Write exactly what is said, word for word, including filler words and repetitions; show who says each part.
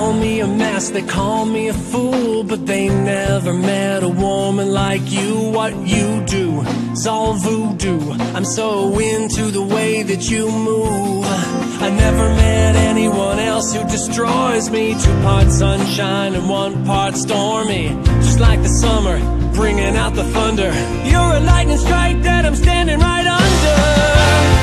Speaker 1: call me a mess, they call me a fool, but they never met a woman like you. What you do is all voodoo. I'm so into the way that you move. I never met anyone else who destroys me. Two parts sunshine and one part stormy, just like the summer, bringing out the thunder. You're a lightning strike that I'm standing right under.